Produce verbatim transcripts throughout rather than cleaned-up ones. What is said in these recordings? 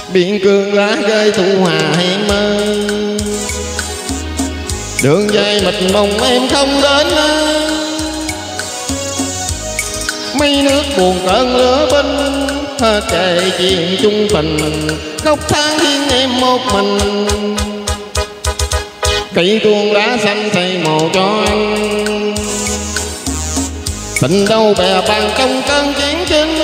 biển cương lá rơi thu hà hẹn mơ. Đường dài mịt mùng em không đến, mấy nước buồn cơn lửa binh, kể chuyện chung tình khóc than riêng em một mình. Cây tuôn lá xanh xây màu cho anh, tình đâu bè bàn trong cơn chiến tranh.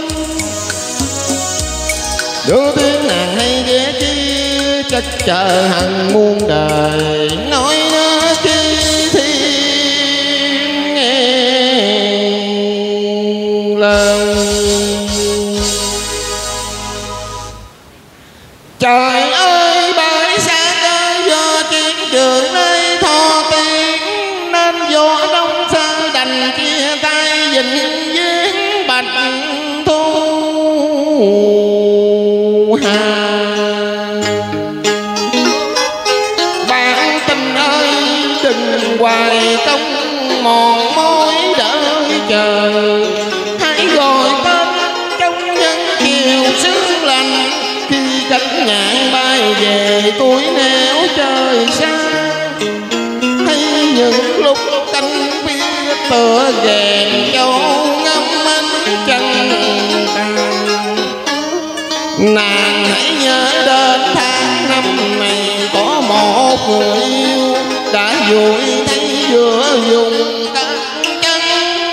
Đưa tiếng nàng hay ghé chi chắc chờ hằng muôn đời, nói nó chi thiên nghe lời. Trời ơi bãi xa cơ do chiến trường nơi thọ tiếng, nên gió đông xa đành chia tay vĩnh viễn bạch thu hà. Bạn tình ơi đừng hoài công mòn môi đợi chờ, hãy gọi tên trong những chiều sương lạnh, khi cách ngàn bay về cuối nẻo trời xa. Hay những lúc cánh phía tựa ghèn châu ngắm ánh trăng tàn, nàng hãy nhớ đến tháng năm này có một người yêu đã vội thấy giữa vùng cát trắng.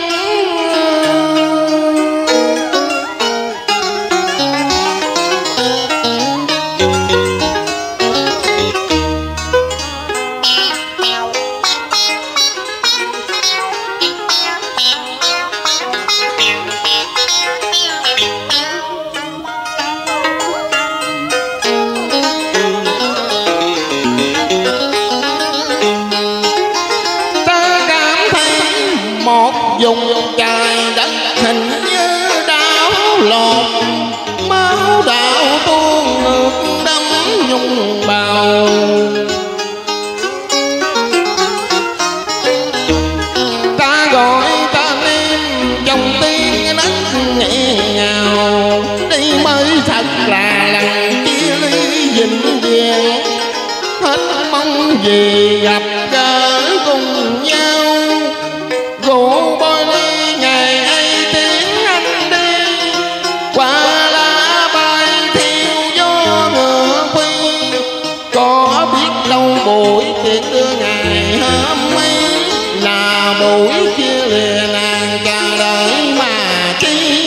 Một vùng trời đất hình như đảo lộn, máu đạo tuôn ngược đắm nhung bào. Ta gọi tên em dòng tiếng đất nghẹn ngào, đây mới thật là lần chia ly vĩnh viễn, hết mong gì gặp gỡ cùng nhau. Rượu bôi ly ngày ấy tiếng anh đi, qua lá bay theo gió ngựa quy. Có biết đâu buổi tiệc đưa ngày hôm ấy là buổi chia lìa nàng cả đời mà chi.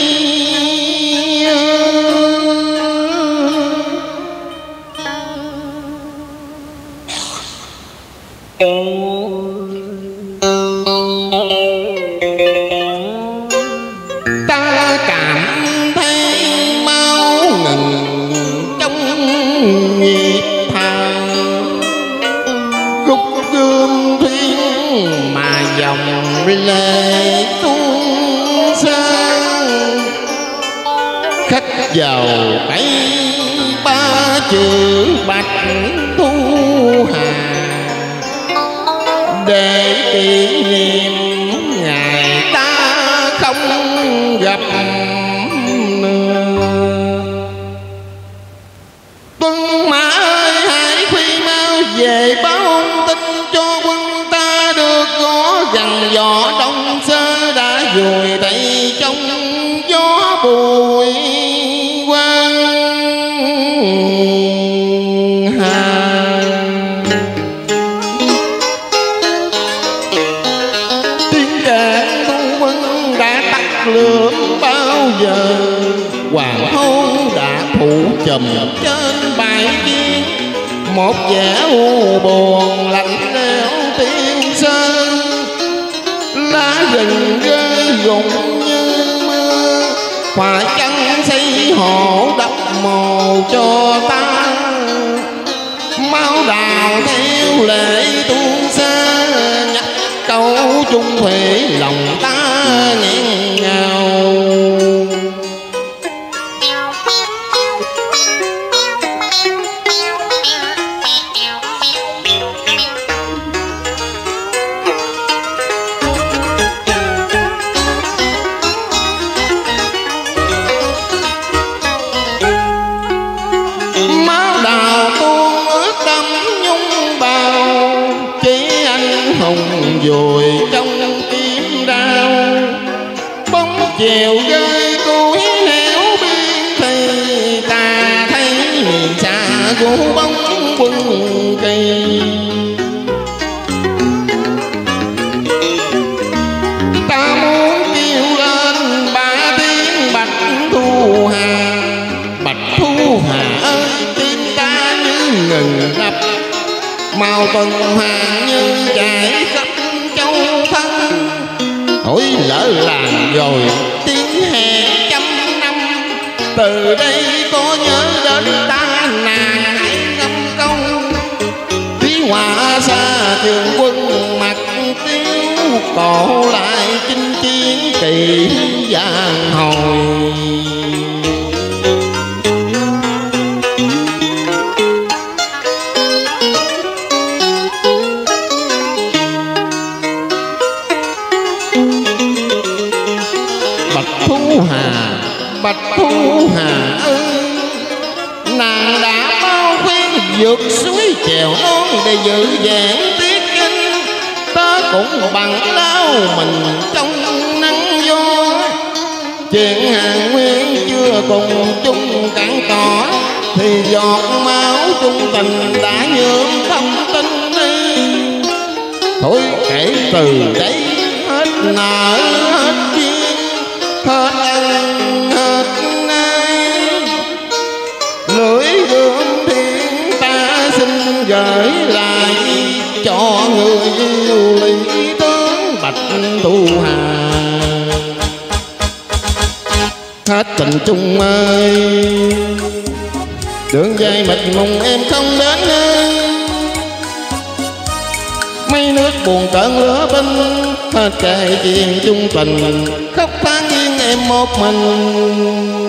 Ta cảm thấy máu ngừng trong nhịp thở, khúc gươm thuyên mà dòng lệ tuôn xa. Khắc vào tay ba chữ bạch thu hà, để kỷ niệm ngày ta không gặp nữa. Tuân Mã ơi hãy khuy mau về báo tin cho quân ta, được gõ gần gió đông sơ đã vùi tay trong gió bụi quang hà. Lượm bao giờ hoàng hôn đã phủ trùm trên bãi chiến, một vẻ u buồn lạnh lẽo tiên sơn. Lá rừng rơi rụng như mưa, phải chăng xây hộ đắp mồ cho ta. Máu đào theo lệ tuôn xa, nhắc câu chung thủy lòng ta nghẹn ngào. vùi trong kiếm đao. Bóng chiều rơi cuối héo biên thì ta thấy miền xa của bóng quân kỳ. Ta muốn kêu lên ba tiếng Bạch Thu Hà. Bạch Thu Hà ơi tim ta như ngừng đập, màu tuần hoàng như chảy khắp châu thân. Hỏi lỡ làng rồi tiếng hè trăm năm, từ đây có nhớ đến ta nàng hãy ngâm câu. Thúy Họa xa trường quân mặt tiêu, cổ lại chinh chiến kỳ giang hồi. Bạch Thu Hà, Bạch Thu Hà ơi, nàng đã bao khuyên vượt suối chèo non để giữ vẹn tiết kinh. Ta cũng bằng lao mình trong nắng gió, chuyện hàng nguyên chưa cùng chung cạn cỏ, thì giọt máu chung tình đã nhuộm thông tin đi. Thôi kể từ đấy hết nợ hết duyên, hết ăn hết nay. Lưỡi gươm thiên ta xin gửi lại cho người yêu lý tướng Bạch Thu Hà. Hết tình chung ơi, đường dài mịt mùng em không đến ơi. Mấy nước buồn cơn lửa binh, hết kể chuyện chung tình, khóc than riêng em một mình.